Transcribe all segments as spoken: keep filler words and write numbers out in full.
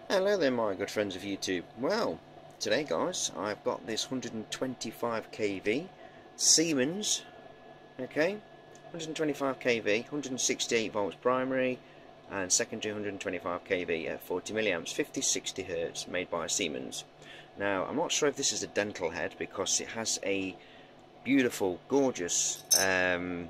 Hello there my good friends of YouTube. Well, today guys, I've got this one hundred twenty-five k V Siemens, okay, one hundred twenty-five k V, one hundred sixty-eight volts primary and secondary one hundred twenty-five k V at forty milliamps, fifty sixty hertz, made by Siemens. Now, I'm not sure if this is a dental head because it has a beautiful, gorgeous um,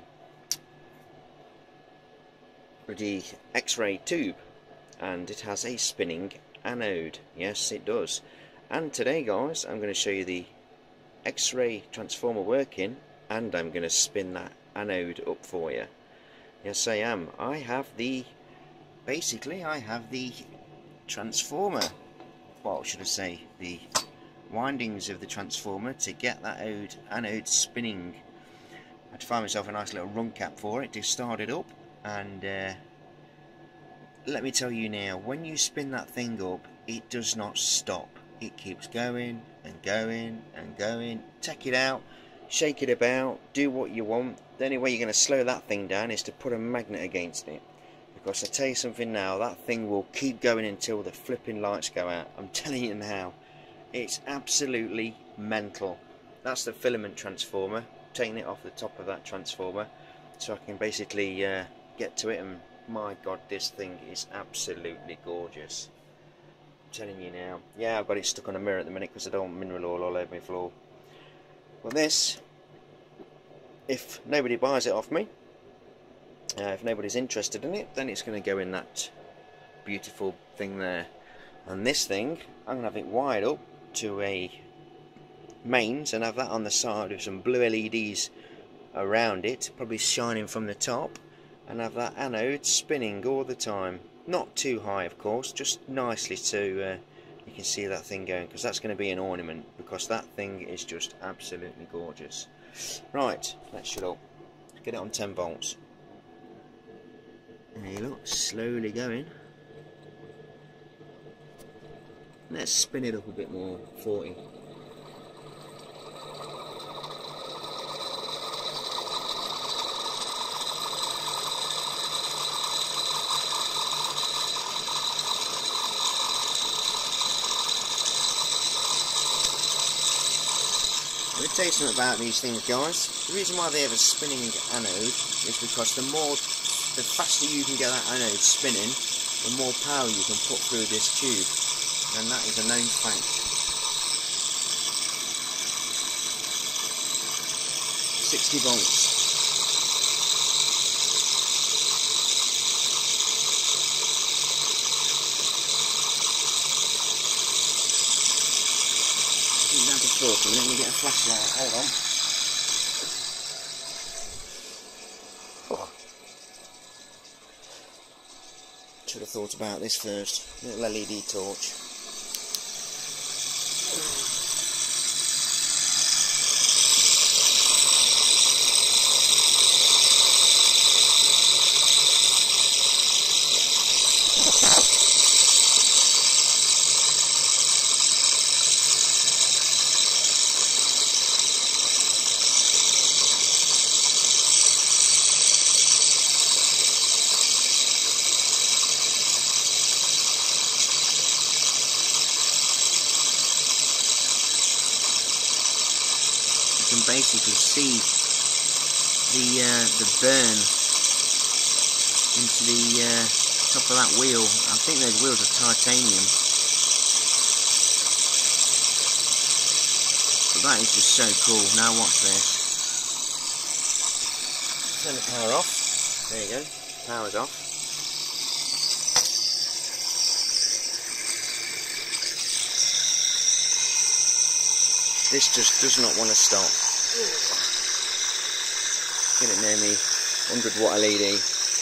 the X-ray tube, and it has a spinning anode. Yes, it does. And today guys, I'm going to show you the X-ray transformer working, and I'm going to spin that anode up for you. Yes, I am. I have the basically I have the transformer, what should I say, the windings of the transformer to get that anode, anode spinning. I had to find myself a nice little run cap for it to start it up, and uh, let me tell you now, when you spin that thing up, it does not stop. It keeps going and going and going. Take it out, shake it about, do what you want. The only way you're going to slow that thing down is to put a magnet against it. Because I tell you something now, that thing will keep going until the flipping lights go out. I'm telling you now, it's absolutely mental. That's the filament transformer. Taking it off the top of that transformer so I can basically uh, get to it, and my god, this thing is absolutely gorgeous. I'm telling you now. Yeah, I've got it stuck on a mirror at the minute because I don't want mineral oil all over my floor. But this, if nobody buys it off me, uh, if nobody's interested in it, then it's going to go in that beautiful thing there. And this thing, I'm going to have it wired up to a mains and have that on the side with some blue L E Ds around it, probably shining from the top, and have that anode spinning all the time. Not too high, of course, just nicely so uh, you can see that thing going, because that's going to be an ornament, because that thing is just absolutely gorgeous. Right, let's shut up. Get it on ten volts. There you look, slowly going. Let's spin it up a bit more, forty. Let me tell you something about these things, guys. The reason why they have a spinning anode is because the more, the faster you can get that anode spinning, the more power you can put through this tube, and that is a known fact. sixty volts. Down to forty, let me get a flashlight, hold on. Oh. Should have thought about this first. Little L E D torch. You can basically see the uh, the burn into the uh, top of that wheel. I think those wheels are titanium. But that is just so cool. Now watch this. Turn the power off. There you go. Power's off. This just does not want to stop. Get it near me, one hundred watt L E D.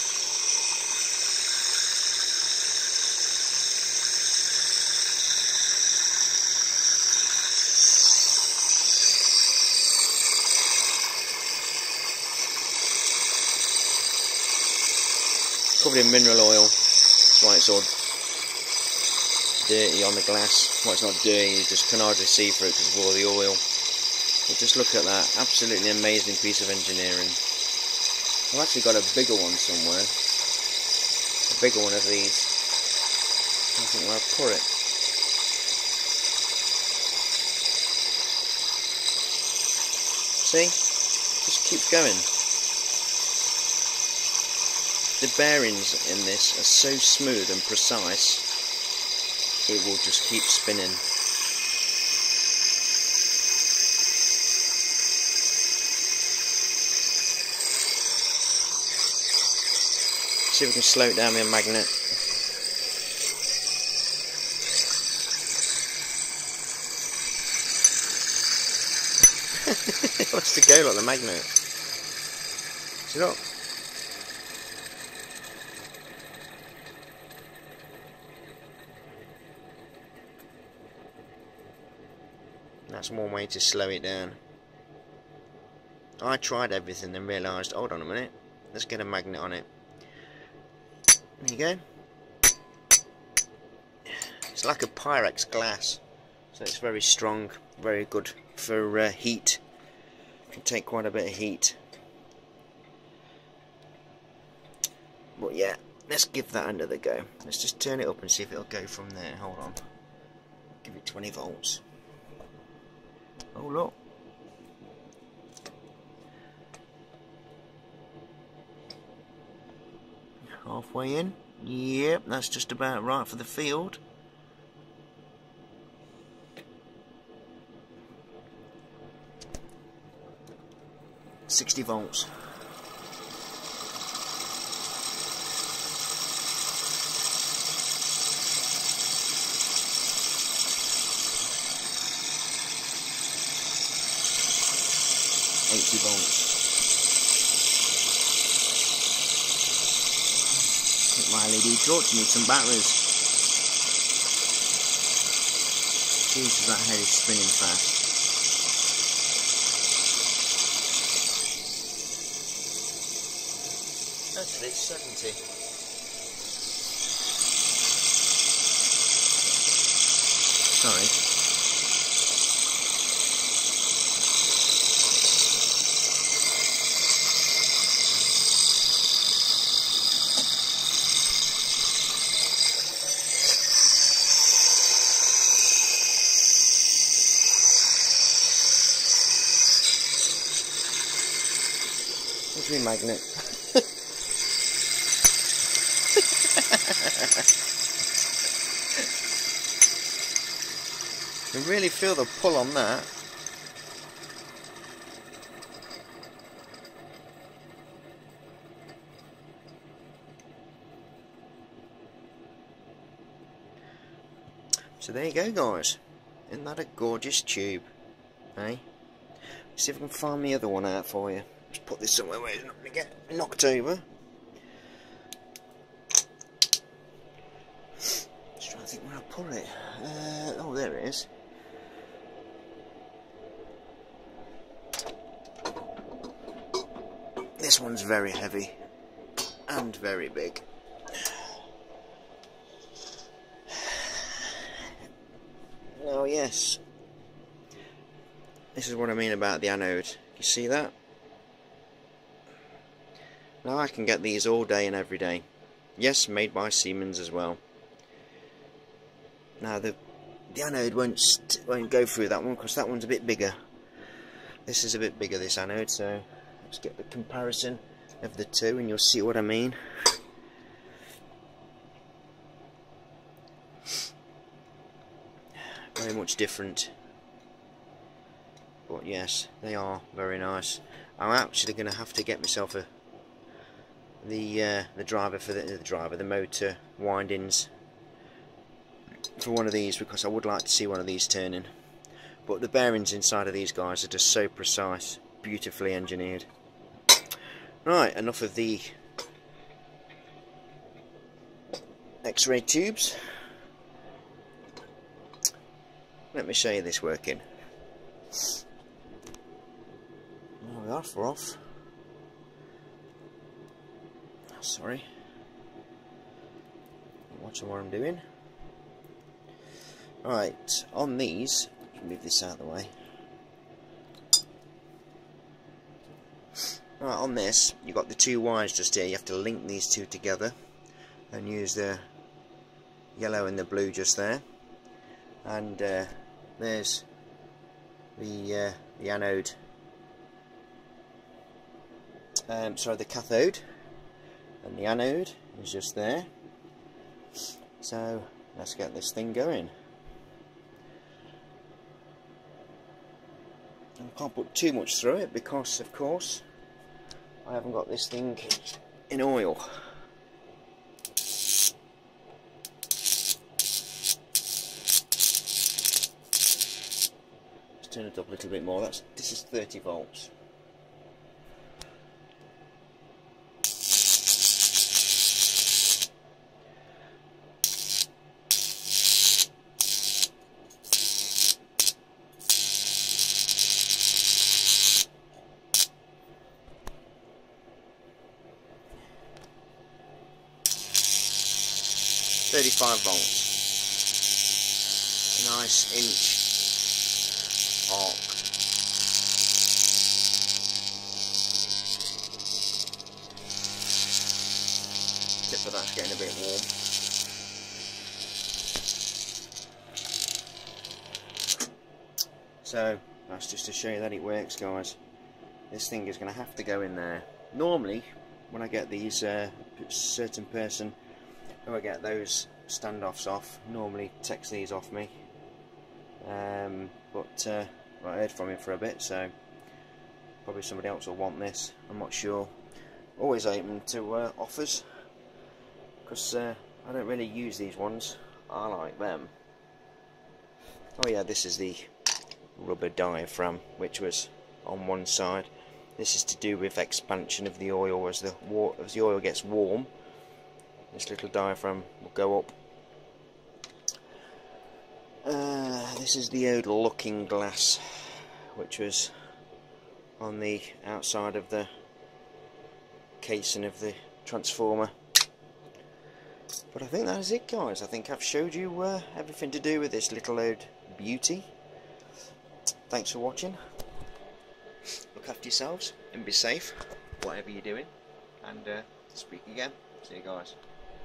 Covered in mineral oil, that's why it's all dirty on the glass. Well, it's not dirty, you just can hardly see through it because of all the oil. But just look at that, absolutely amazing piece of engineering. I've actually got a bigger one somewhere, a bigger one of these. I think where I've put it. See? Just keeps going. The bearings in this are so smooth and precise, it will just keep spinning. See if we can slow it down with a magnet. It wants to go like the magnet. See that? That's one way to slow it down. I tried everything and realised, hold on a minute, let's get a magnet on it. There you go. It's like a Pyrex glass, so it's very strong, very good for uh, heat. Can take quite a bit of heat. But yeah, let's give that another go. Let's just turn it up and see if it'll go from there. Hold on. Give it twenty volts. Oh look. Halfway in. Yep, that's just about right for the field. sixty volts. eighty volts. My L E D torch needs some batteries. Jesus, that head is spinning fast. Actually, it's seventy. Sorry. Where's my magnet? You really feel the pull on that. So there you go, guys. Isn't that a gorgeous tube? Eh? See if I can find the other one out for you. Just put this somewhere where it's not going to get knocked over. Just trying to think where I put it. Uh, oh, there it is. This one's very heavy and very big. Oh yes, this is what I mean about the anode. You see that? Now I can get these all day and every day. Yes, made by Siemens as well. Now the the anode won't st won't go through that one because that one's a bit bigger. This is a bit bigger, this anode. So let's get the comparison of the two, and you'll see what I mean. Very much different, but yes, they are very nice. I'm actually going to have to get myself a the uh, the driver for the, the driver, the motor windings for one of these, because I would like to see one of these turning. But the bearings inside of these guys are just so precise, beautifully engineered. Right, enough of the X-ray tubes. Let me show you this working. There we are, for off. Sorry. I'm watching what I'm doing. Right, on these, move this out of the way. Right, on this, you've got the two wires just here. You have to link these two together and use the yellow and the blue just there, and uh, there's the uh, the anode, um, sorry, the cathode, and the anode is just there. So let's get this thing going. I can't put too much through it because, of course, I haven't got this thing in oil. Let's turn it up a little bit more. That's this is thirty volts. thirty-five volts, a nice inch arc. Tip of that's getting a bit warm. So that's just to show you that it works, guys. This thing is going to have to go in there. Normally when I get these uh, certain person who I get those standoffs off normally takes these off me, um, but uh, well, I heard from him for a bit, so probably somebody else will want this. I'm not sure. Always open to uh, offers, because uh, I don't really use these ones. I like them. Oh yeah, this is the rubber diaphragm which was on one side. This is to do with expansion of the oil. As the, war as the oil gets warm, this little diaphragm will go up. Uh, this is the old looking glass which was on the outside of the casing of the transformer. But I think that is it, guys. I think I've showed you uh, everything to do with this little old beauty. Thanks for watching. Look after yourselves and be safe, whatever you're doing, and uh, speak again. See you guys.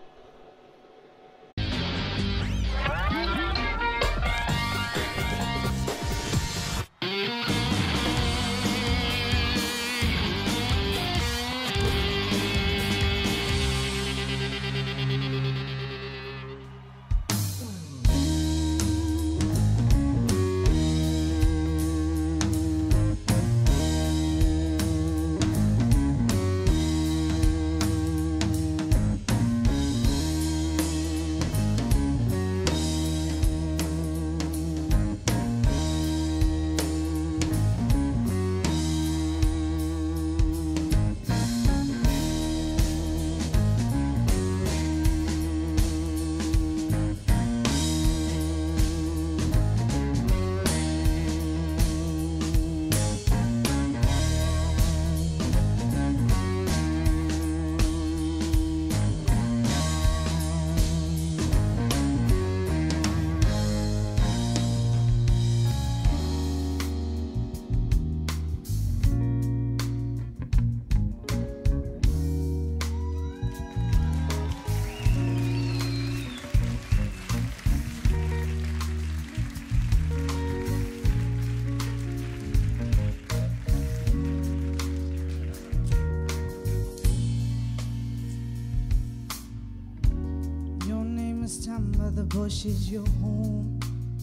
The bush is your home.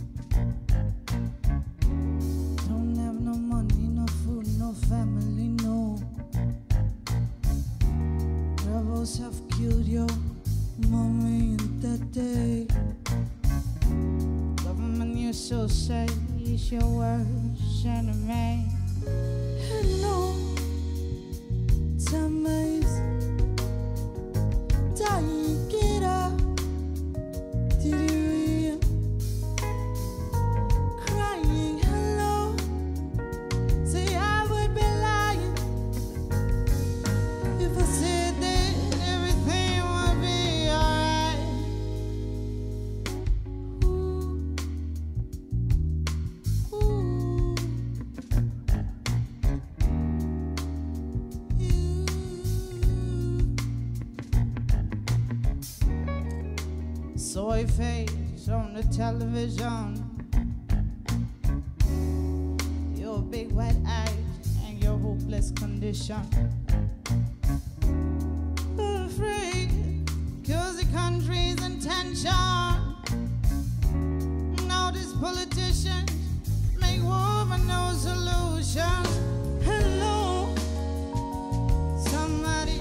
Don't have no money, no food, no family, no. Rebels have killed your mommy and daddy. Government, you so say, is your worst enemy. And no time is dying, get up. Did you hear? Crying hello? Say I would be lying if I said that everything would be alright. Ooh, ooh. soy face on the television, your big wet eyes and your hopeless condition. Afraid, cause the country's in tension. Now these politicians make war but no solutions. Hello, somebody.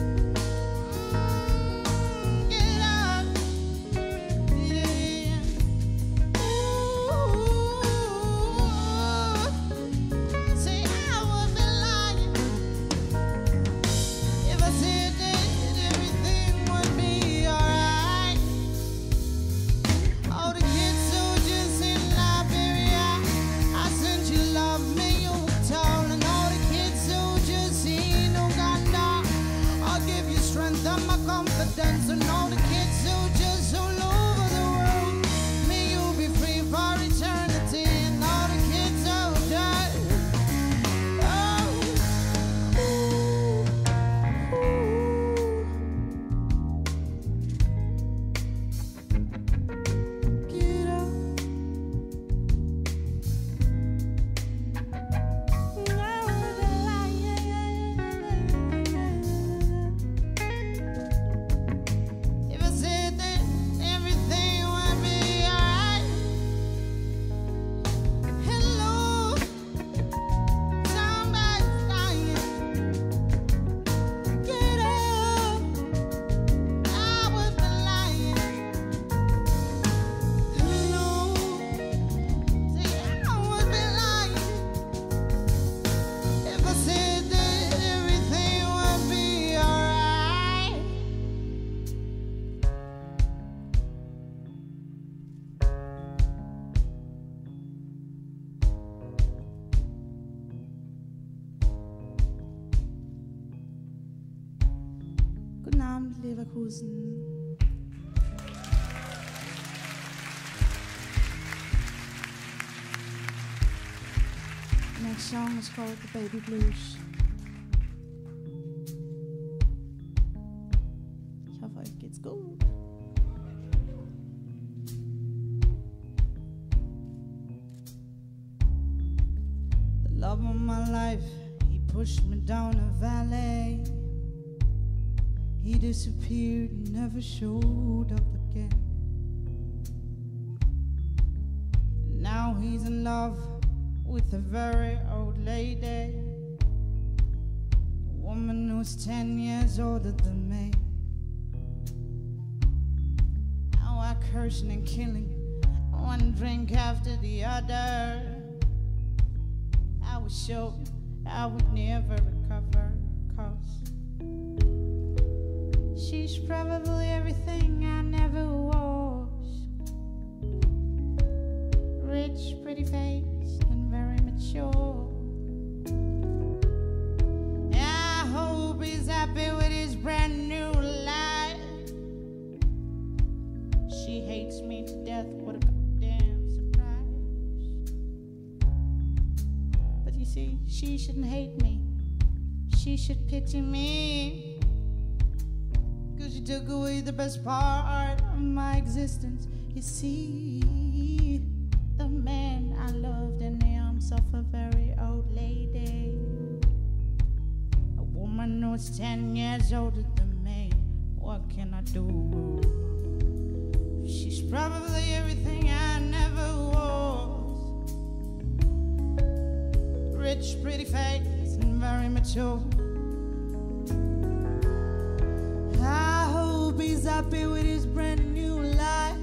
And all the kids who just all over the world, may you be free for eternity. And all the kids who just, oh, ooh, ooh. Get up. Guten Abend, Leverkusen. Next song is called The Baby Blues. Ich hoffe, euch geht's gut. The love of my life, he pushed me down a valley. He disappeared and never showed up again. Now he's in love with a very old lady, a woman who's ten years older than me. Now I cursing and killing, one drink after the other. I was sure I would never recover, cause she's probably everything I never was. Rich, pretty face, and very mature. I hope he's happy with his brand new life. She hates me to death, what a goddamn surprise. But you see, she shouldn't hate me, she should pity me. Cause you took away the best part of my existence. You see, the man I loved in the arms of a very old lady, a woman who's ten years older than me. What can I do? She's probably everything I never was. Rich, pretty face, and very mature. I hope he's happy with his brand new life.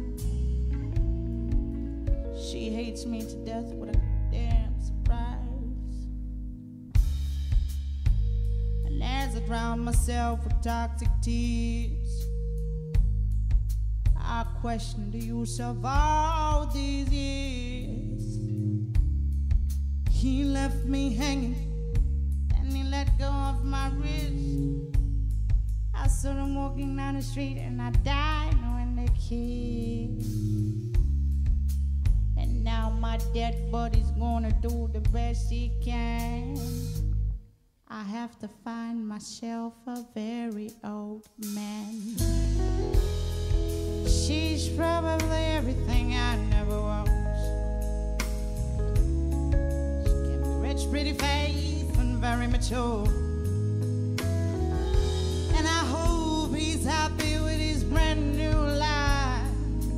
She hates me to death, what a damn surprise. And as I drown myself with toxic tears, I question the use of all these years. He left me hanging, and he let go of my wrist. I saw him walking down the street and I died knowing they kissed. And now my dead body's gonna do the best he can. I have to find myself a very old man. She's probably everything I never was. She can be rich, pretty face, and very mature. And I hope he's happy with his brand new life.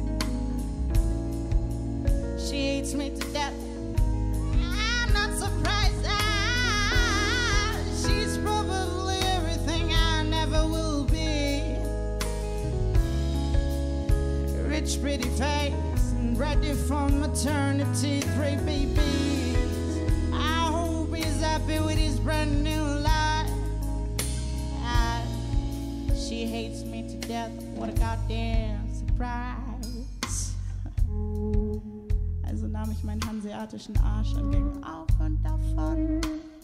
She hates me to death. I'm not surprised. Ah, she's probably everything I never will be. Rich, pretty face, and ready for maternity, three babies. I hope he's happy with his brand new life. Ah, she hates me to death. What a goddamn surprise. Also nahm ich meinen hanseatischen Arsch und ging auf und davon.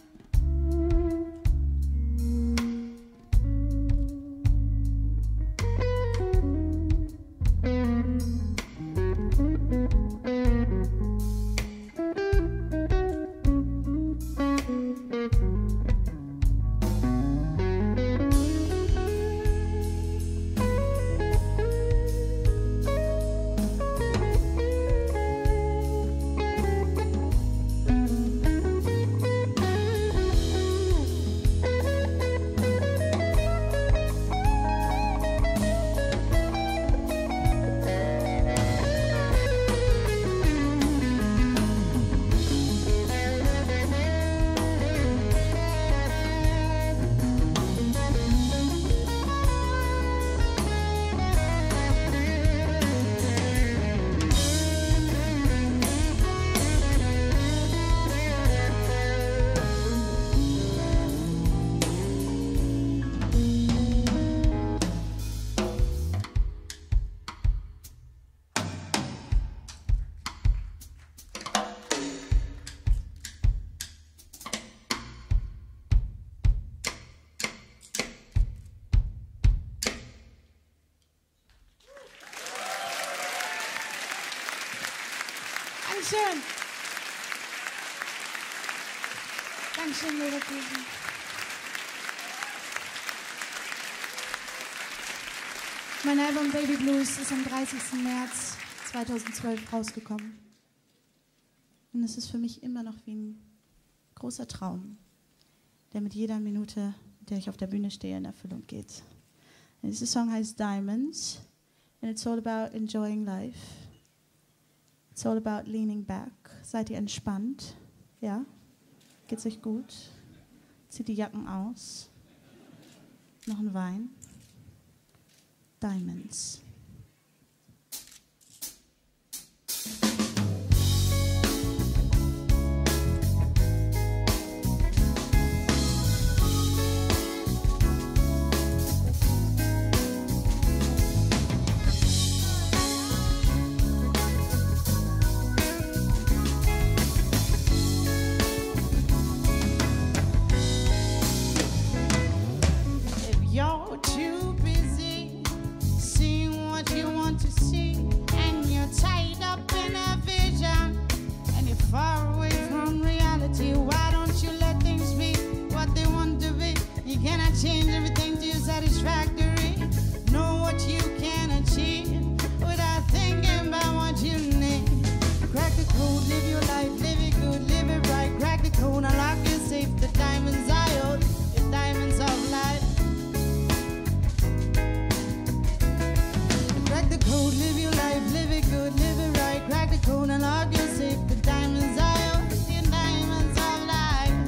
Dankeschön. Dankeschön, Leverkusen. Mein Album Baby Blues ist am dreißigsten März zweitausendzwölf rausgekommen. Und es ist für mich immer noch wie ein großer Traum, der mit jeder Minute, mit der ich auf der Bühne stehe, in Erfüllung geht. Und dieser Song heißt Diamonds, and it's all about enjoying life. It's all about leaning back. Seid ihr entspannt? Ja? Geht's euch gut? Zieht die Jacken aus. Noch ein Wein. Diamonds. You're too busy seeing what you want to see, and you're tied up in a vision, and you're far away from reality. Why don't you let things be what they want to be? You cannot change everything to your satisfactory. Know what you can achieve without thinking about what you need. Crack the code, live your life, live it good, live it right. Crack the code, unlock your safe, the diamonds I owe, the diamonds of life. Crack the code, live your life, live it good, live it right. Crack the code, unlock your safe, the diamonds I owe, the diamonds of life.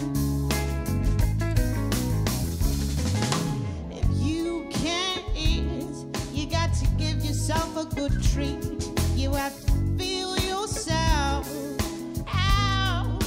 If you can't eat, you got to give yourself a good treat. You have to feel yourself out.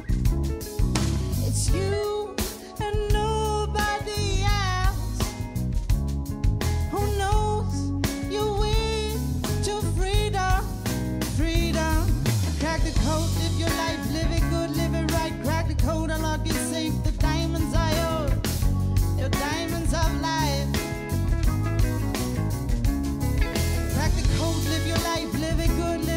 It's you and nobody else who knows your way to freedom, freedom. Crack the code, live your life, live it good, live it right. Crack the code, unlock your safe, the diamonds I owe, the diamonds of life. Crack the code, live your life, live it good, live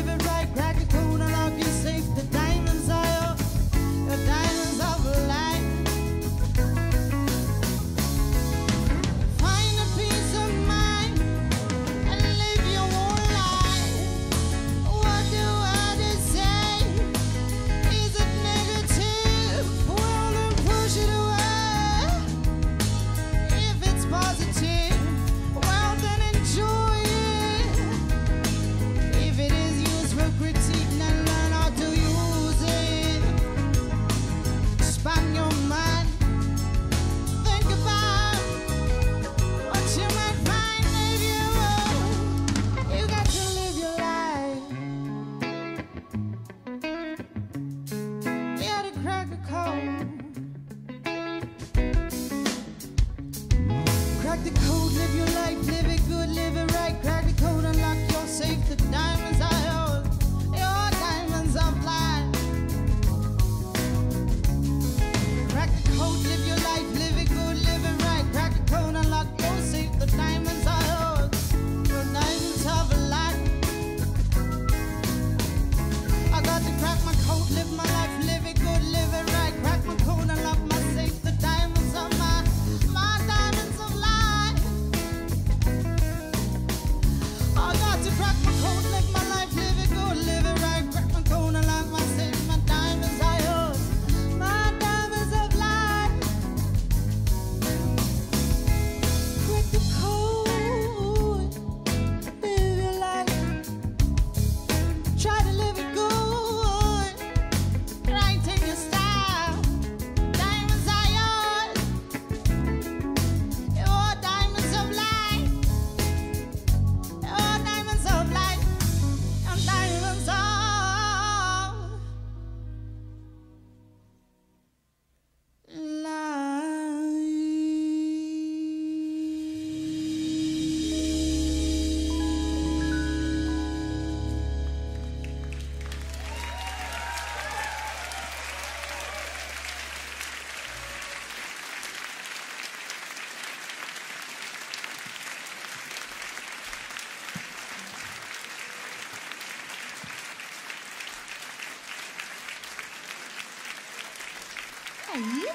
Hi.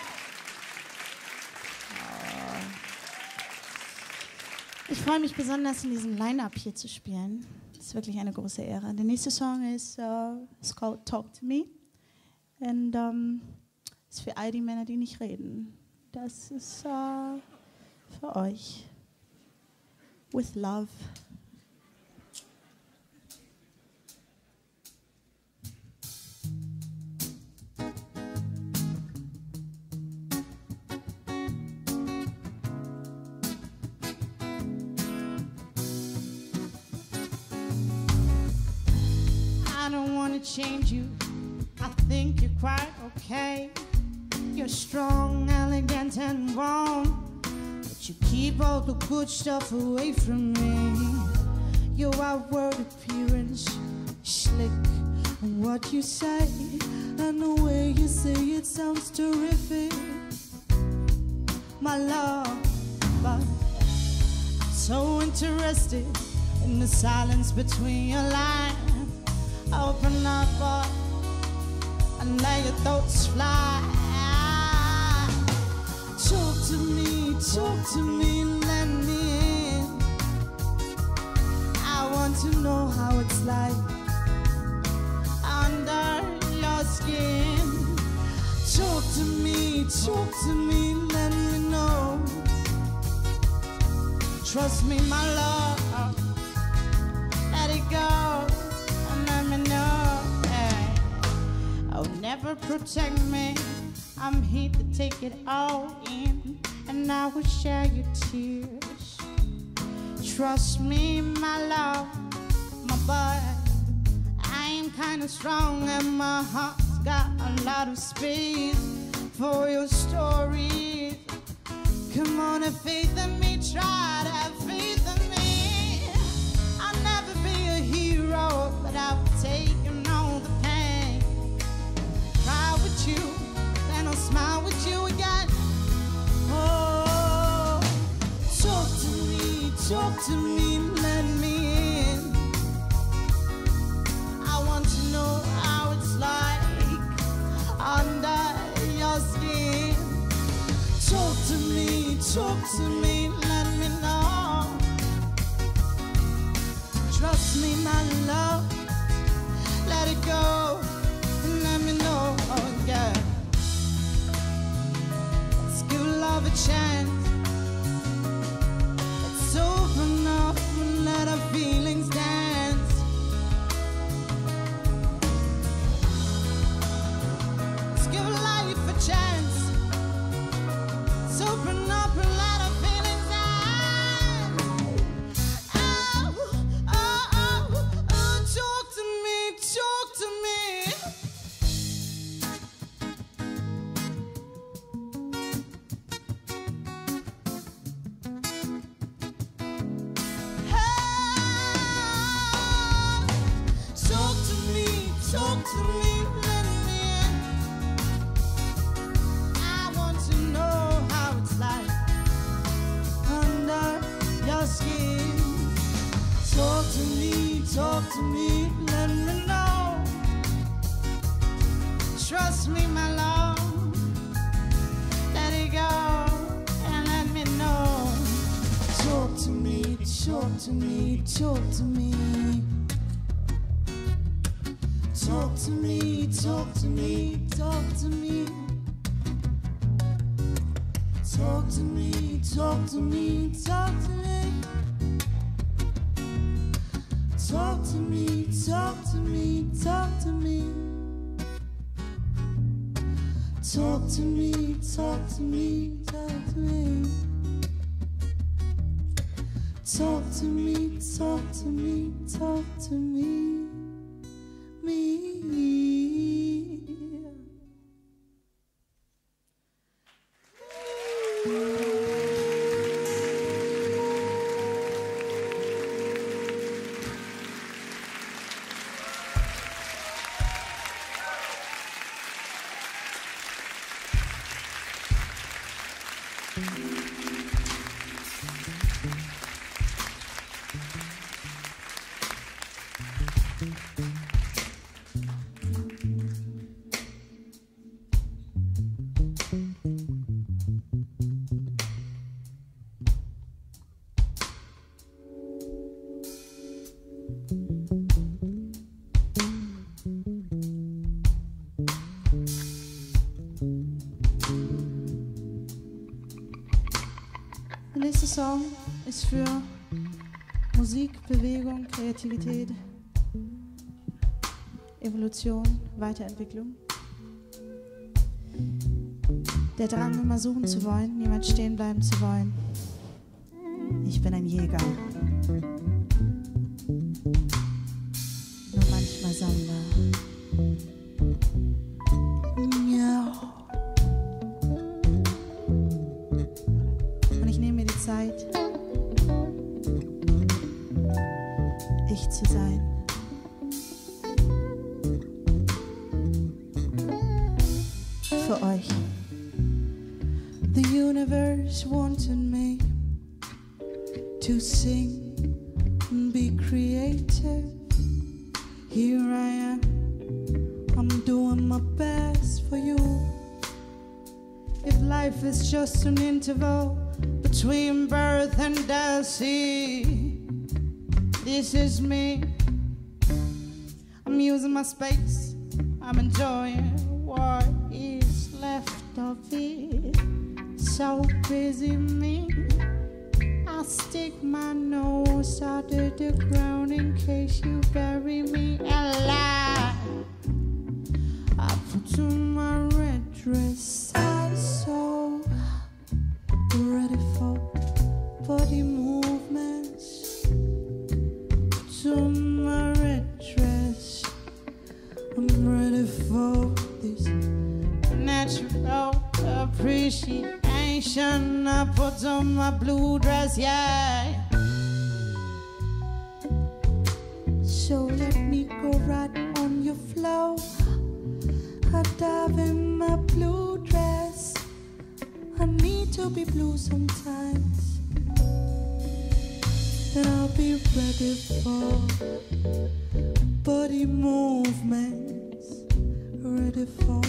Ich freue mich besonders, in diesem Line-Up hier zu spielen. Das ist wirklich eine große Ehre. Der nächste Song ist uh, it's called Talk to Me. Und um, ist für all die Männer, die nicht reden. Das ist uh, für euch. With love. I don't want to change you. I think you're quite okay. You're strong, elegant, and warm, but you keep all the good stuff away from me. Your outward appearance, slick, and what you say, and the way you say it sounds terrific. My love, but so interested in the silence between your lines. Open up, boy, and let your thoughts fly. Talk to me, talk to me, let me in. I want to know how it's like under your skin. Talk to me, talk to me, let me know. Trust me, my love, let it go. Let me know, hey. Oh, never protect me. I'm here to take it all in, and I will share your tears. Trust me, my love, my boy. I am kinda strong, and my heart's got a lot of space for your stories. Come on, have faith in me, try to have faith in me. I'll never be a hero, but I will take all the pain. Cry with you, then I'll smile with you again. Oh, talk to me, talk to me, let me in. I want to know how it's like under your skin. Talk to me, talk to me, let me know. Trust me, my love, let it go, and let me know, oh yeah. Let's give love a chance. Let's open up and let our feelings dance. Let's give life a chance. Let's open up and let our feelings dance. Oh, oh, oh, oh, talk to me, talk to me. Hey, talk to me, talk to me, let me in. I want to know how it's like under your skin. Talk to me, talk to me, let me know. Trust me, my love, let it go and let me know. Talk to me, talk to me, talk to me. Talk to me, talk to me, talk to me. Talk to me, talk to me, talk to me. Talk to me, talk to me, talk to me. Talk to me, talk to me, talk to me. Talk to me, talk to me, talk to me. Me. Song ist für Musik, Bewegung, Kreativität, Evolution, Weiterentwicklung. Der Drang, immer suchen zu wollen, niemals stehen bleiben zu wollen. Ich bin ein Jäger. Nur manchmal Sammler. Ja. Und ich nehme mir die Zeit, ich zu sein. Für euch. The universe wanted me to sing and be creative. Here I am, I'm doing my best for you. If life is just an interval between birth and death, see, this is me. I'm using my space, I'm enjoying what is left of it. So busy me, I stick my nose out of the ground in case you bury me alive. I put on my red dress, I'm so ready for body movements. Put on my red dress, I'm ready for this natural appreciation. I put on my blue dress, yeah. So let me go right on your flow. I dive in my blue dress. I need to be blue sometimes. Then I'll be ready for body movements. Ready for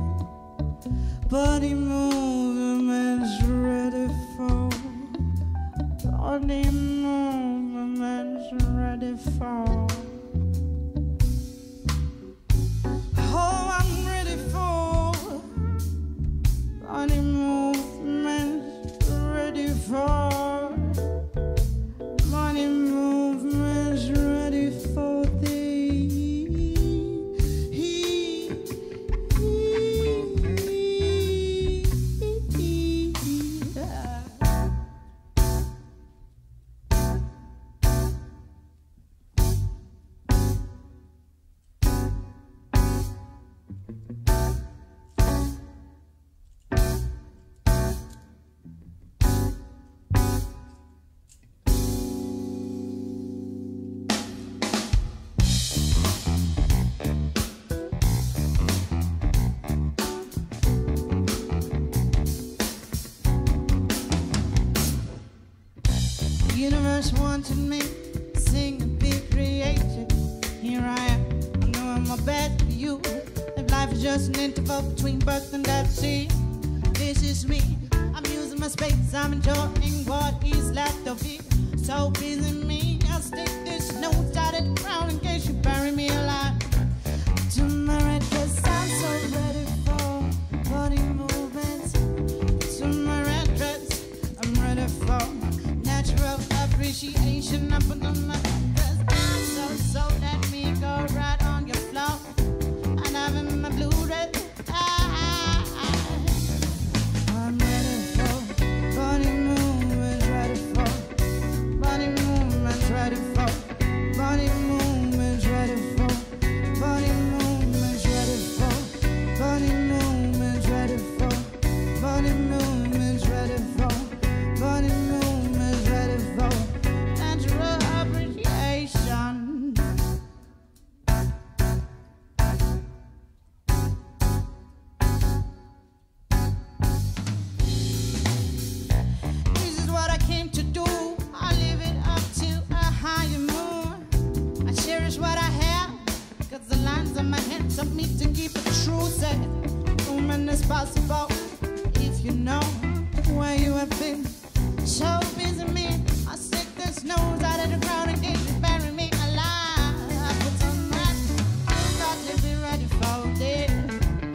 body movements, ready for body movements, ready for. Oh, I'm ready for body movements, ready for body movements, ready for the. Universe wanted me, sing and be creative. Here I am, I'm doing my best for you. If life is just an interval between birth and death, see, this is me. I'm using my space, I'm enjoying what is left of it. So busy me, I'll stick this note out at the ground in case you bury me alive. To my red dress, I'm so ready for body movements. To my red dress, I'm ready for natural appreciation. I put on my dress, I'm so, so let me go right on your floor. And I'm in my blue dress. I, I, I, I'm ready for body movements, ready for body movements, ready for body movements, ready for body movements, ready for body movements, ready for body movements, ready for body movements, ready for natural appreciation. This is what I came to do. I live it up to a higher moon. I cherish what I have, cause the lines on my hands help me to keep it true. Said, woman is possible if you know where you have been. So busy me, I stick this nose out of the ground and get you bury me alive. I put on that, got to be ready for this.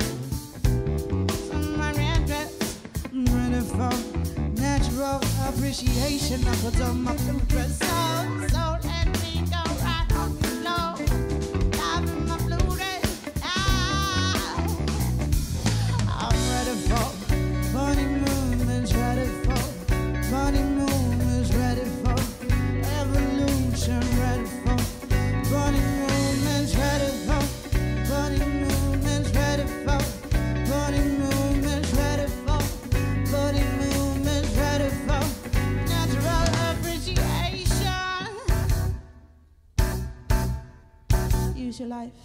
On my red dress, I'm ready for natural appreciation. appreciation. I put on my blue dress, so, so let me go right on the floor. Live in my blue dress, ah. I'm ready for funny movements, ready for funny movements, ready for evolution, ready for funny movements, ready for funny movements, ready for funny movements, ready for funny movements, ready for natural appreciation. Use your life.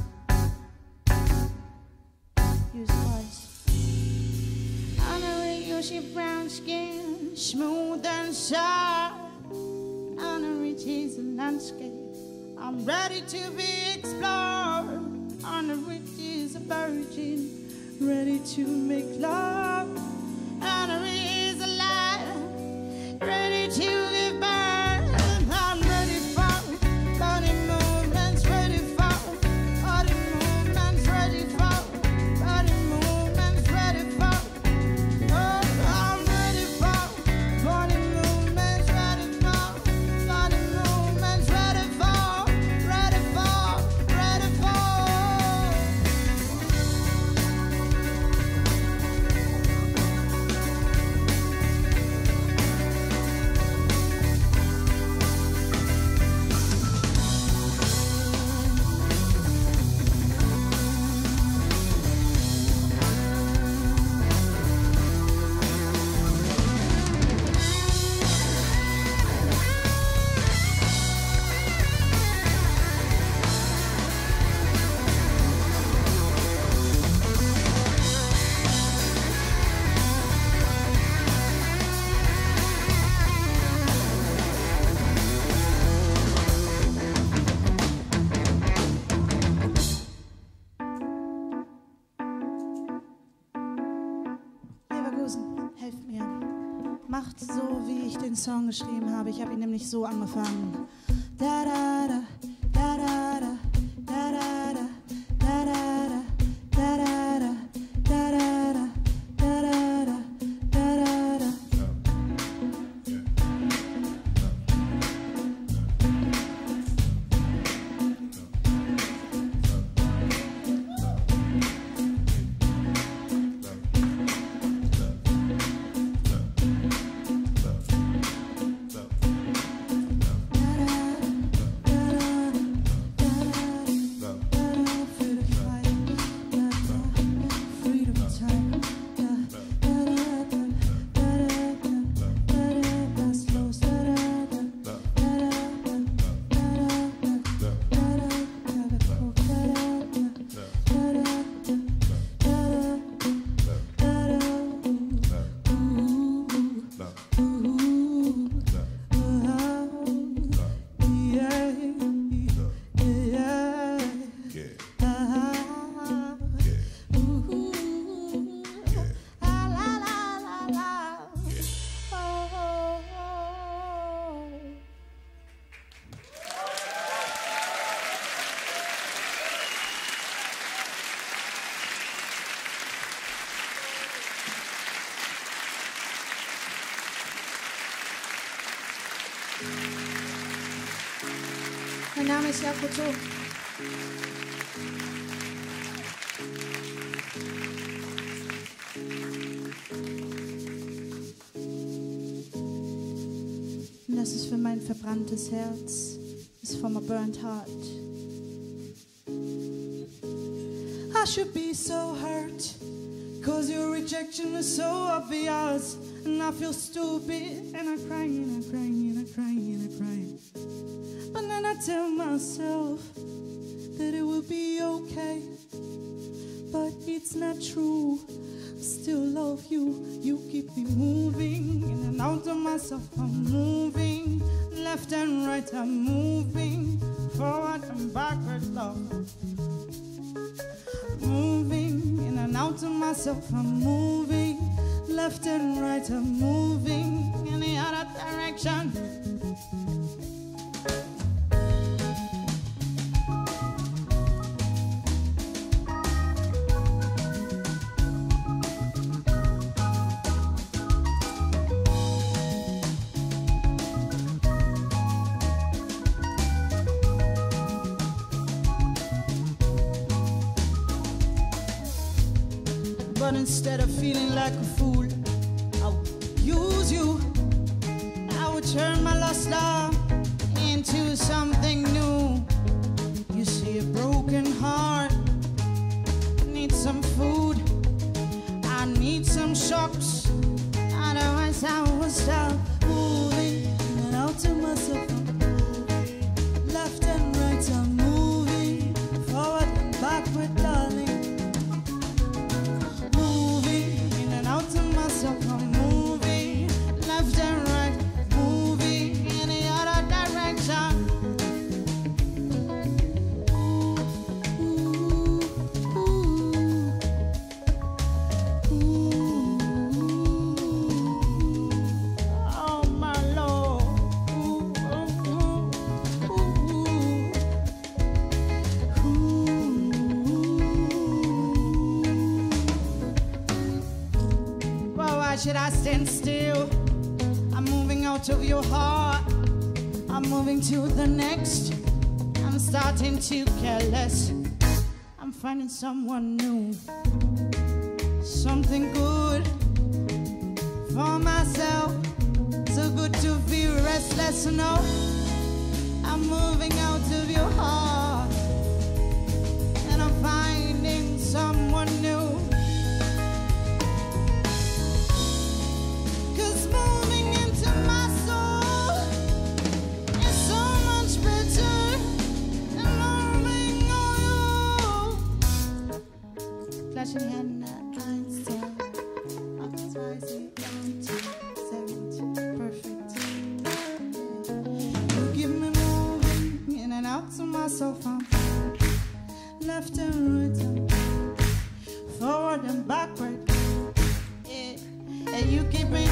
Use twice. Honorary, use your brown skin, smooth and soft. Honorary, change the landscape. I'm ready to be explored. Honorary is a virgin, ready to make love. Honorary is alive, ready to give birth. I'm ready for body movements, ready for body movements, ready for body movements, ready for. Oh, I'm ready for body movements, ready for body movements, ready for, ready for, ready for. Leverkusen, helft mir. Macht so, wie ich den Song geschrieben habe. Ich habe ihn nämlich so angefangen. Da da da, da da da, da da da, da da da, da da da, da da da, da da da, da da da. Mein Name ist Jakoto. Und das ist für mein verbranntes Herz. Das ist for my burnt heart. I should be so hurt, cause your rejection is so obvious. And I feel stupid, and I'm crying, and I'm crying, and I'm crying, and I'm crying. But then I tell myself that it will be okay. But it's not true, I still love you. You keep me moving, in and out of myself I'm moving. Left and right I'm moving, forward and backward, love. Moving, in and out of myself I'm moving. Left and right I'm moving, in the other direction. But instead of feeling like a fool, I would use you. I would turn my lost love into something new. You see, a broken heart needs some food. I need some shocks, otherwise I will stop moving in and out to myself. Left and right I'm moving, forward and backward, darling. Moving in and out to myself, I'm moving left and right, moving in the other direction. Why should I stand still? I'm moving out of your heart. I'm moving to the next. I'm starting to care less. I'm finding someone new. Something good for myself. So good to feel restless, no. I'm moving out of your heart. And I'm finding someone new. Klatschen Hände, eins, zwei, acht, zwei, sieben, seven, perfect. You give me moving in and out to myself, I'm left and right, forward and backward. Yeah, and you keep me.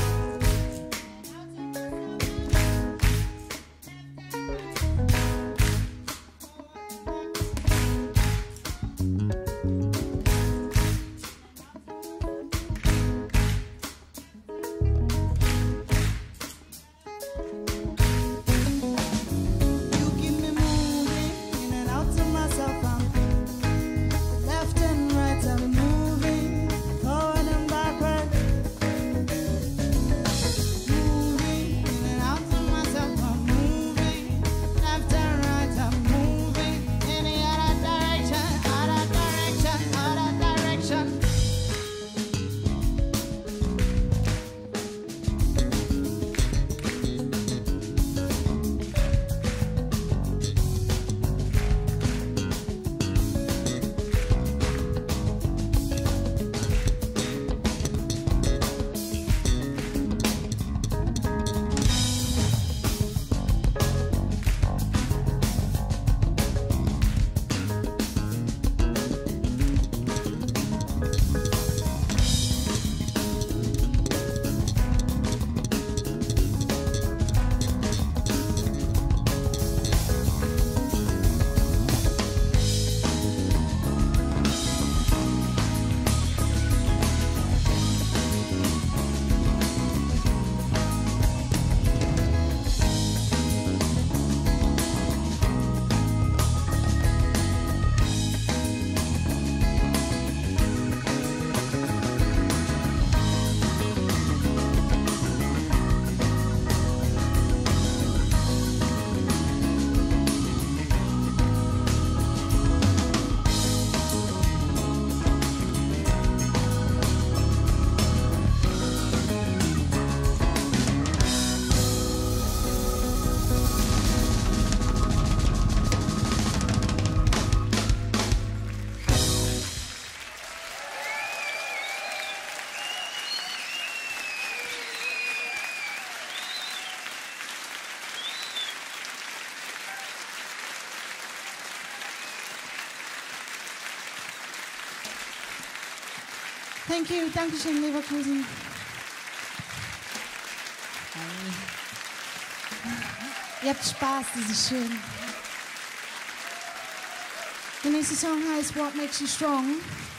Thank you. Dankeschön, Leverkusen. Ihr habt Spaß, das ist schön. Der nächste Song heißt What Makes You Strong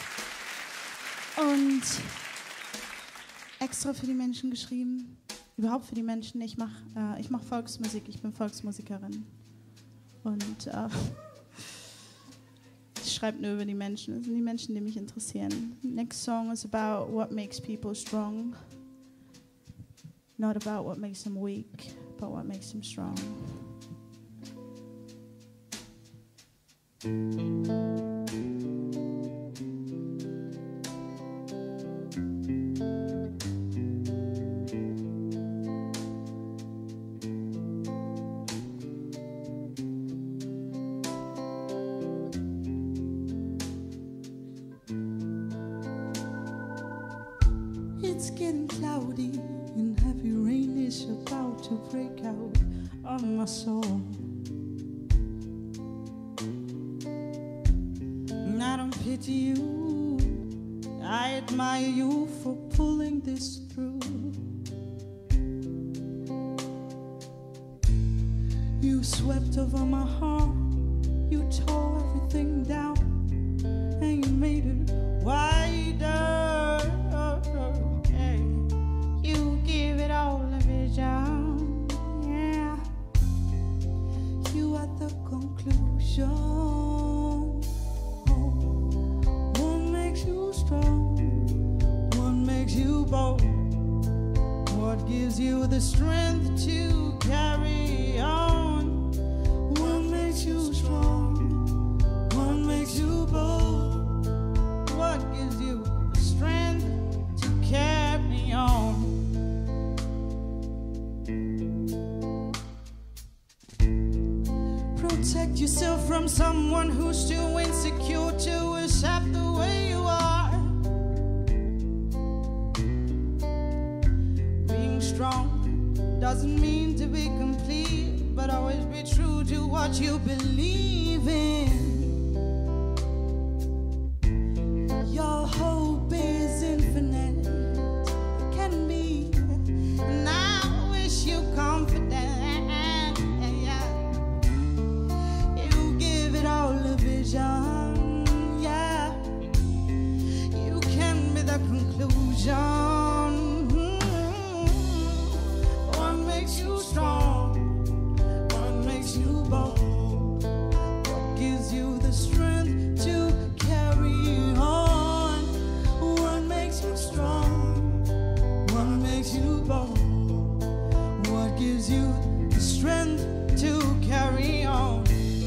und extra für die Menschen geschrieben. Überhaupt für die Menschen. Ich mache äh, ich mach Volksmusik, ich bin Volksmusikerin. Und äh, ich schreibe nur über die Menschen. Das sind die Menschen, die mich interessieren. Next song is about what makes people strong. Not about what makes them weak, but what makes them strong. It's getting cloudy and heavy rain is about to break out on my soul. And I don't pity you, I admire you for pulling this through. You swept over my heart, you tore everything down, and you made it wider. Yeah, you are the conclusion. Oh, what makes you strong? What makes you bold? What gives you the strength to carry on? What makes you strong? What makes you bold? What gives you the strength to carry on? Protect yourself from someone who's too insecure to accept the way you are. Being strong doesn't mean to be complete, but always be true to what you believe in. Your hope is infinite, it can be, and I wish you confidence. Yeah, you can be the conclusion. Mm-hmm. What makes you strong? What makes you bold? What gives you the strength to carry on? What makes you strong? What makes you bold? What gives you the strength to carry on?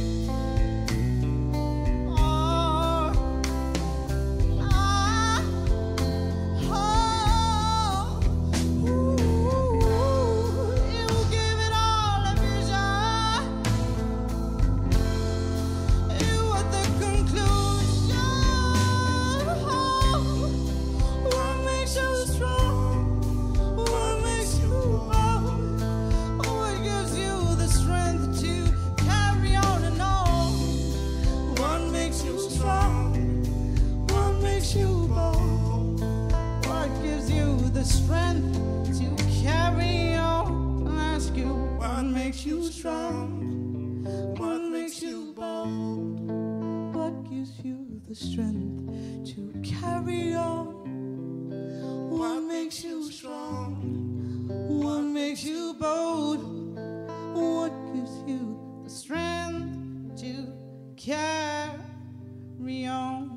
Strength to carry on. I ask you, what makes you strong? What makes you bold? What gives you the strength to carry on? What makes you strong? What makes you bold? What gives you the strength to carry on?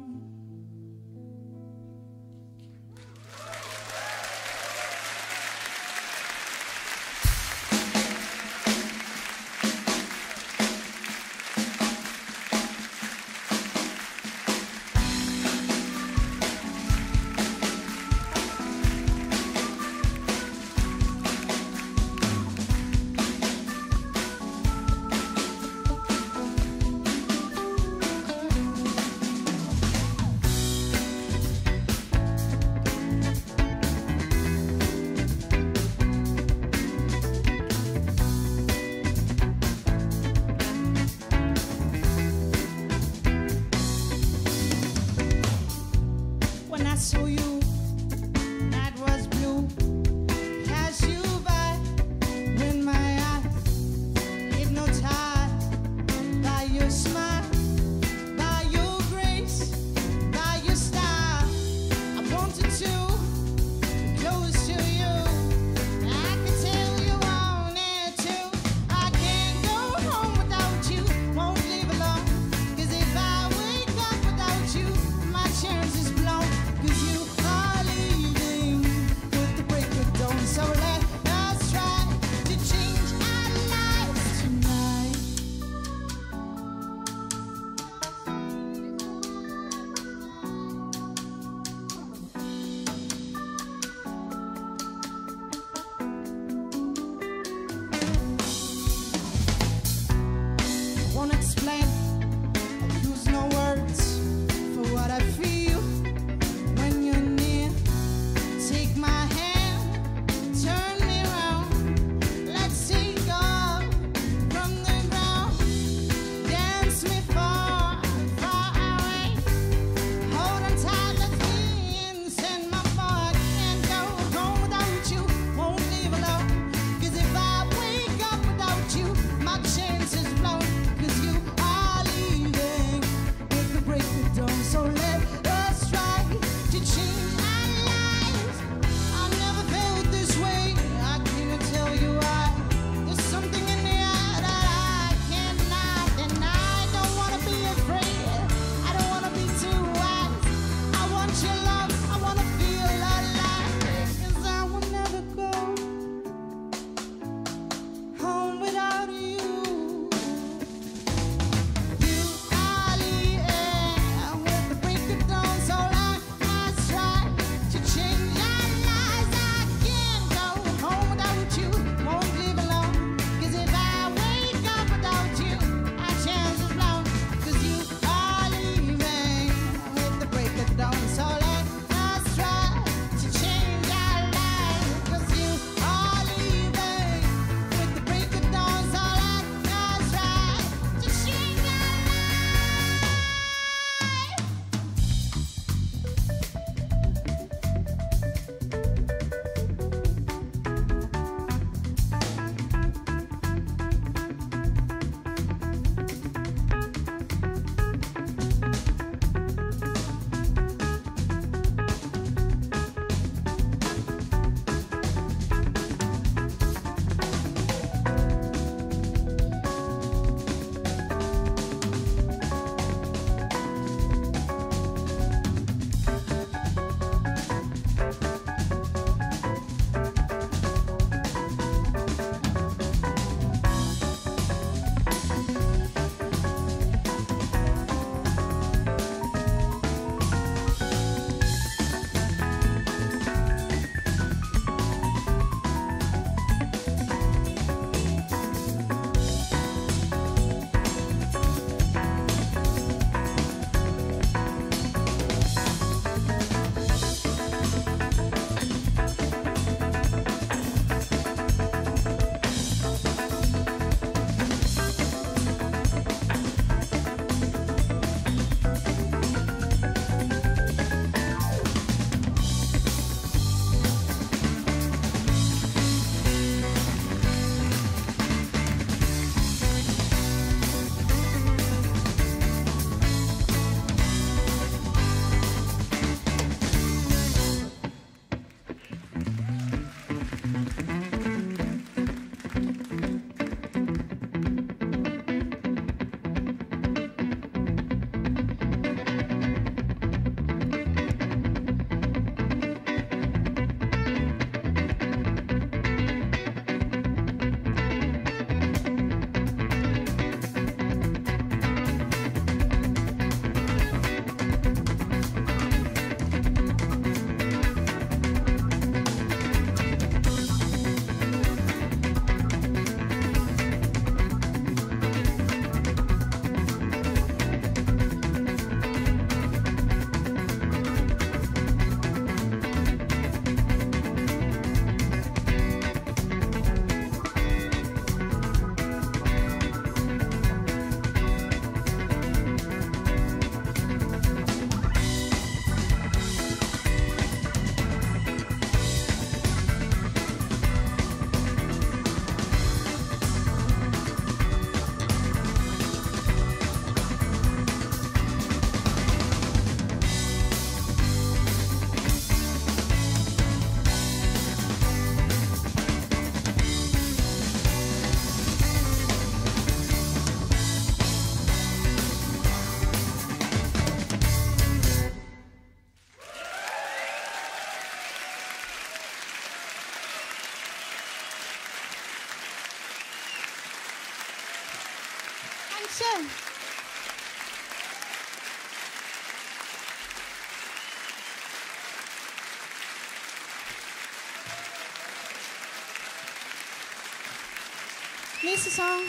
Næste sang.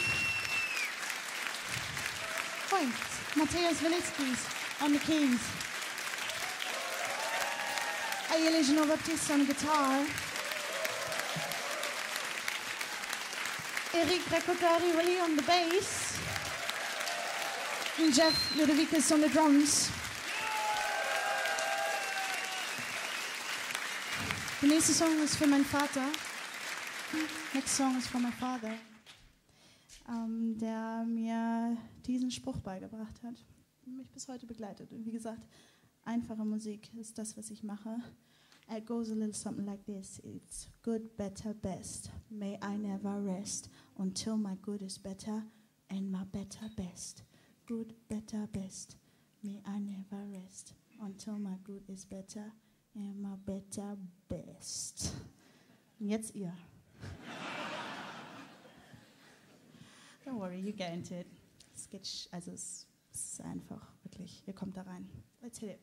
Højt. Mathias Velitskis on the keys. Ayelet Jean-Baptiste on guitar. Eric Recordari on the bass. And Jeff Ludovicus on the drums. The nächste Song ist für meinen Vater. Next song is for my father. Um, der mir diesen Spruch beigebracht hat und mich bis heute begleitet. Und wie gesagt, einfache Musik ist das, was ich mache. It goes a little something like this. It's good, better, best. May I never rest until my good is better and my better best. Good, better, best. May I never rest until my good is better and my better best. Und jetzt ihr. Don't worry, you get into it. Sketch, also es ist einfach, wirklich. Ihr kommt da rein. Let's hit it.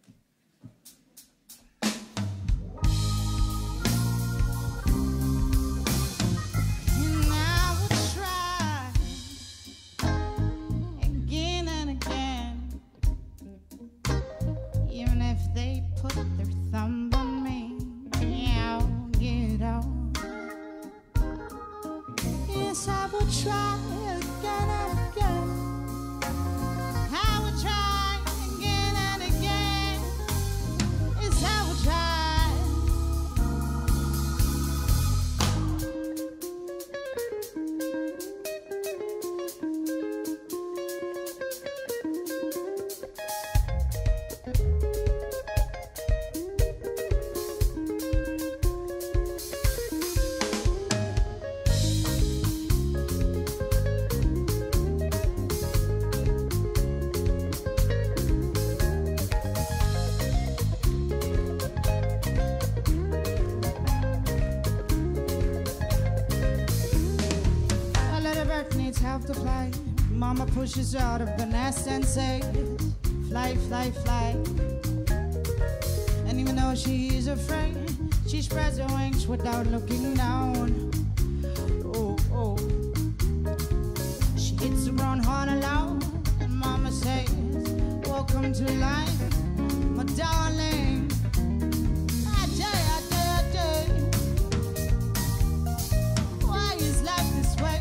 Have to fly. Mama pushes out of the nest and says, fly, fly, fly. And even though she's afraid, she spreads her wings without looking down. Oh, oh. She hits the ground hard and loud, and Mama says, welcome to life, my darling. I tell you, I tell you, I tell you, why is life this way?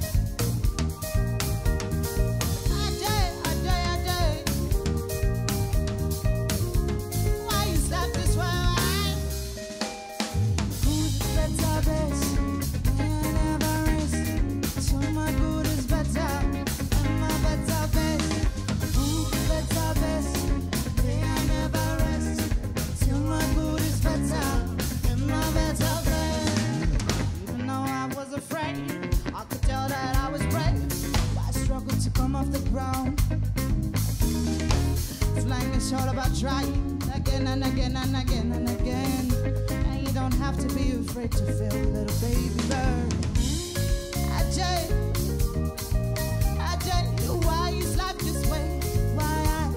It's all about trying again and again and again and again. And you don't have to be afraid to feel a little baby bird. Ajay, Ajay, why is life this way? Why I?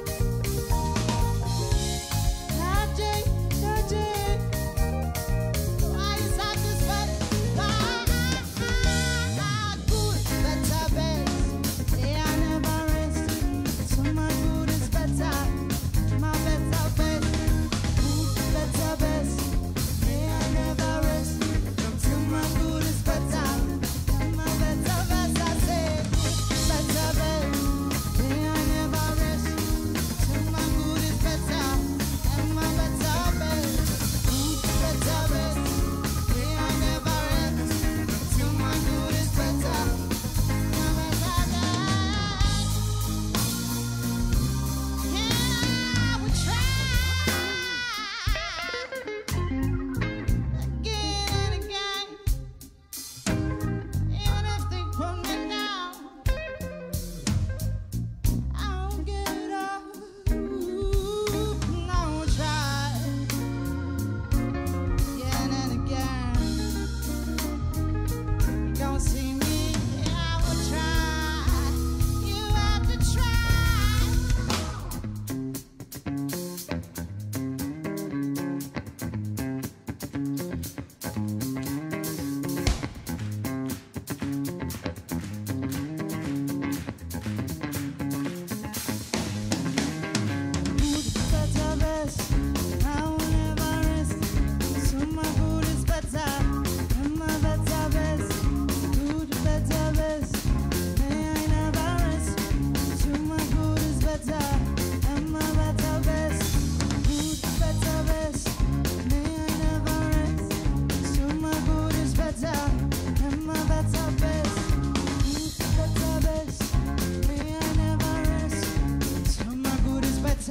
Ajay, Ajay, why is life this way? Why I? Good, better, best. Yeah, I never rest. So my good is better. My better best, good, better best. May I never rest until my good is better. My better best.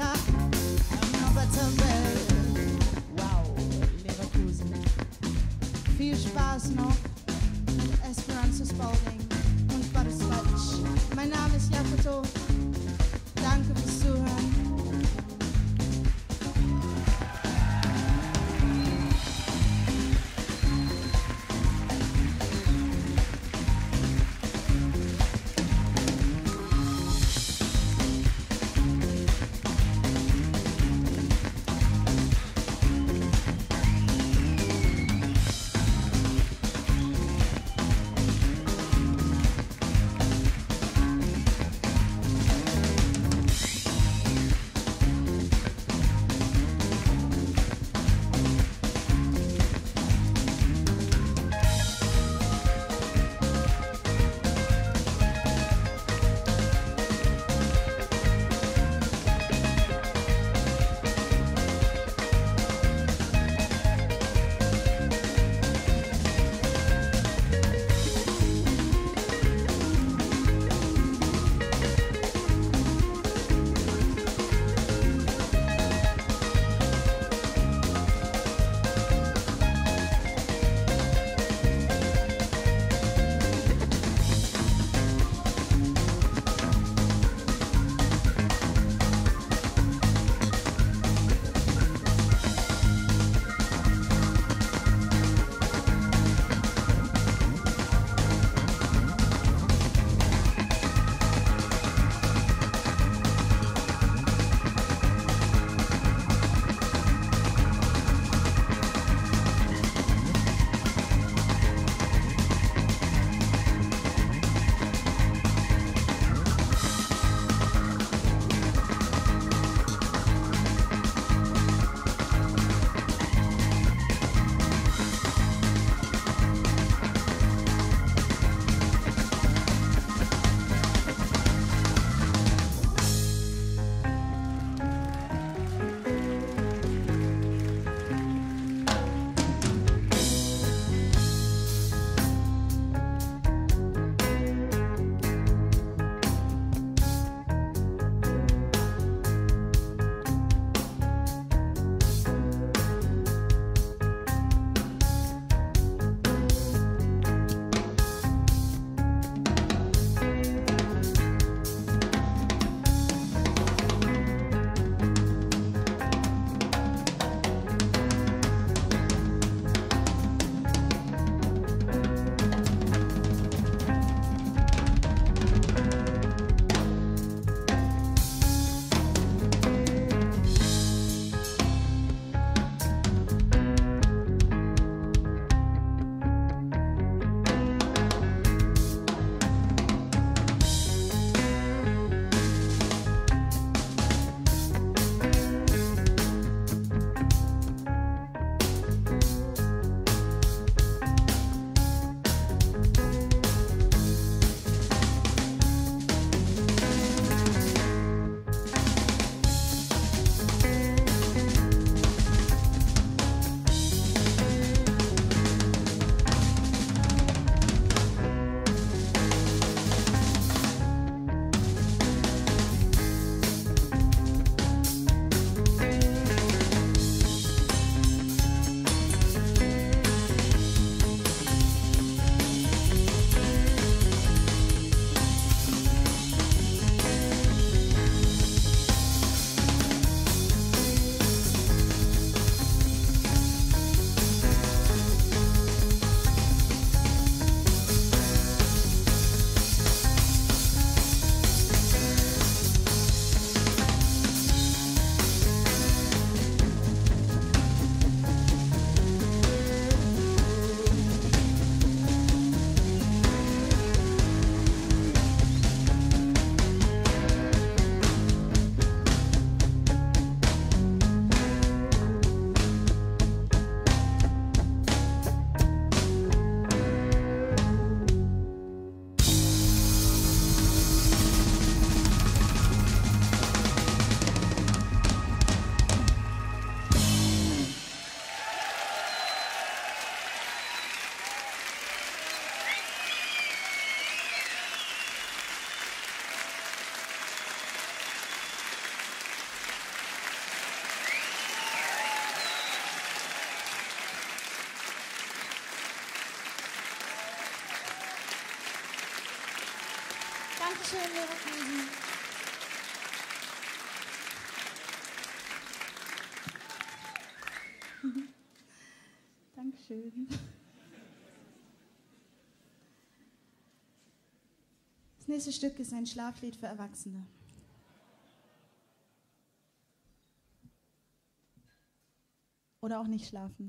I'm a better bed. Wow, Leverkusen. Viel Spaß noch mit Esperanza Spalding und Butterscotch. Mein Name ist Jakoto. Danke fürs Zuhören. Dankeschön, Leverkusen. Dankeschön. Das nächste Stück ist ein Schlaflied für Erwachsene. Oder auch nicht schlafen.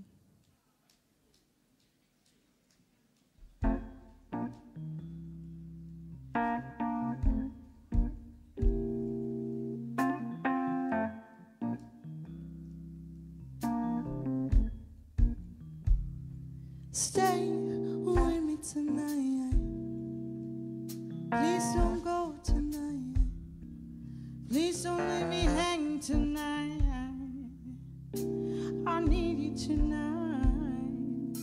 Stay with me tonight. Please don't go tonight. Please don't let me hang tonight. I need you tonight.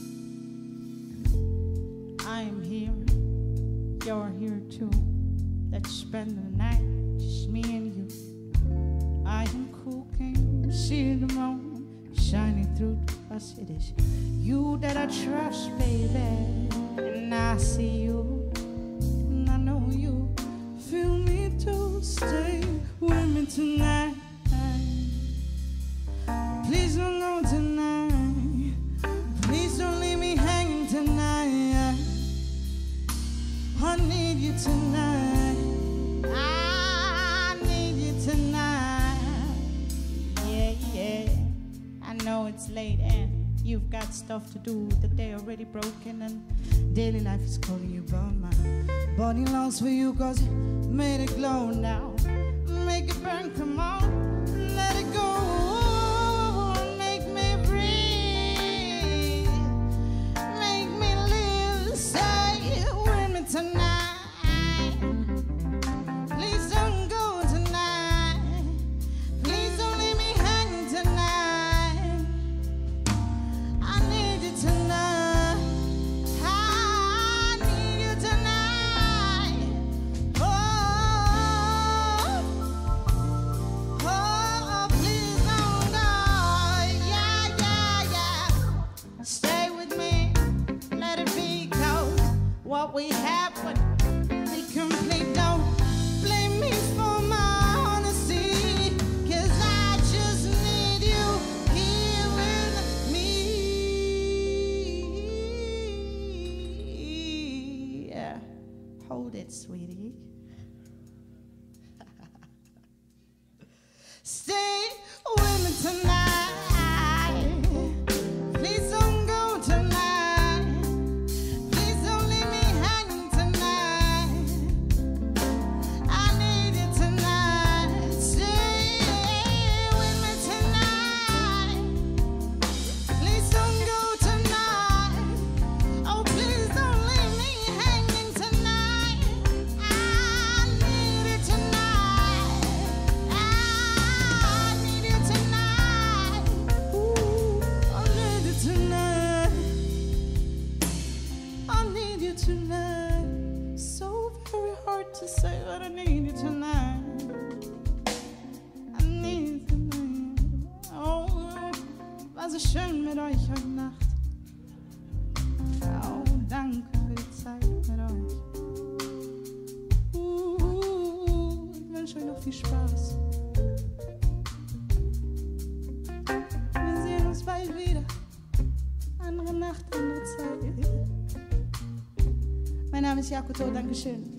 I am here. You're here too. Let's spend the night, just me and you. I am cooking, see the moon shining through us. It is you that I trust, baby. And I see you, and I know you feel me too. Stay with me tonight. Please don't go tonight. Please don't leave me hanging tonight. I need you tonight. I need you tonight. Yeah, yeah. I know it's late and you've got stuff to do. The day already broken and daily life is calling you, but my body longs for you cause you made it glow now. Make it burn, come on, let it go. Make me breathe, make me live. Stay with me tonight. Please don't go tonight. Please don't leave me hanging tonight. I need you tonight. I need you tonight. Oh, oh, please don't go. Yeah, yeah, yeah. Stay with me. Let it be, 'cause what we have would be complete. Don't blame me for my honesty, 'cause I just need you here with me. Yeah. Hold it, sweetie. Stay with me tonight. Please don't go tonight. Please don't leave me hanging tonight. I need you tonight. Stay with me tonight. Please don't go tonight. Oh, please don't leave me hanging tonight. I need you tonight. I need you tonight. Ooh, I need you tonight. I need you tonight. So very hard to say, but I need you tonight. I need you tonight. Oh, war so schön mit euch heute Nacht. Oh, danke für die Zeit mit euch. Uh, ich wünsche euch noch viel Spaß. Wir sehen uns bald wieder. Andere Nacht, andere Zeit. Mein Name ist Jakoto, Dankeschön.